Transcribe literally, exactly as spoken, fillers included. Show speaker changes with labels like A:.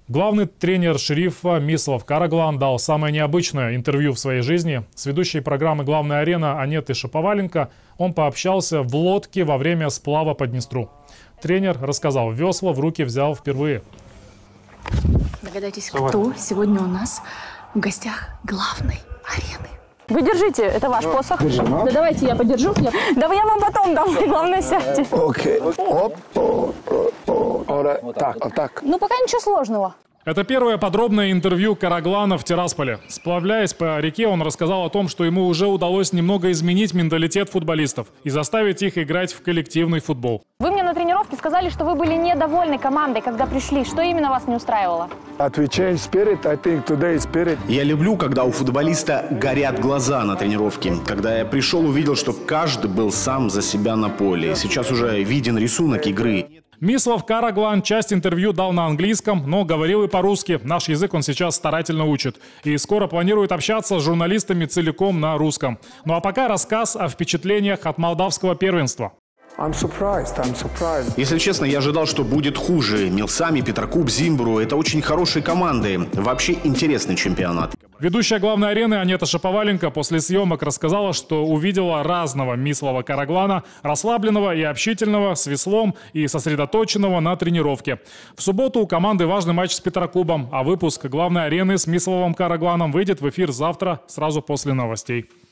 A: Главный тренер Шерифа Мислав Караглан дал самое необычное интервью в своей жизни. С ведущей программы «Главная арена» Анетой Шаповаленко он пообщался в лодке во время сплава по Днестру. Тренер рассказал, весла в руки взял впервые.
B: Догадайтесь, кто сегодня у нас в гостях главной арены.
C: Вы держите, это ваш посох.
B: Да давайте я подержу. Я...
C: Да я вам потом дам, главное сядьте.
D: Окей. Оп. Так, так.
C: Ну пока ничего сложного.
A: Это первое подробное интервью Караглана в Тирасполе. Сплавляясь по реке, он рассказал о том, что ему уже удалось немного изменить менталитет футболистов и заставить их играть в коллективный футбол.
C: Вы мне на тренировке сказали, что вы были недовольны командой, когда пришли. Что именно вас не устраивало?
E: Я люблю, когда у футболиста горят глаза на тренировке. Когда я пришел, увидел, что каждый был сам за себя на поле. Сейчас уже виден рисунок игры.
A: Мислав Караглан часть интервью дал на английском, но говорил и по-русски. Наш язык он сейчас старательно учит. И скоро планирует общаться с журналистами целиком на русском. Ну а пока рассказ о впечатлениях от молдавского первенства.
D: I'm surprised, I'm surprised.
E: Если честно, я ожидал, что будет хуже. Милсами, Петрокуб, Зимбру – это очень хорошие команды. Вообще интересный чемпионат.
A: Ведущая главной арены Анета Шаповаленко после съемок рассказала, что увидела разного Мислава Караглана, расслабленного и общительного, с веслом и сосредоточенного на тренировке. В субботу у команды важный матч с Петрокубом, а выпуск главной арены с Миславом Карагланом выйдет в эфир завтра, сразу после новостей.